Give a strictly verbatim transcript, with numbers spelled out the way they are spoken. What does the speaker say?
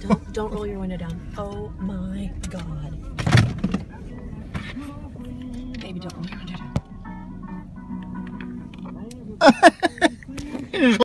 Don't, don't roll your window down. Oh my God. Baby, don't roll your window down.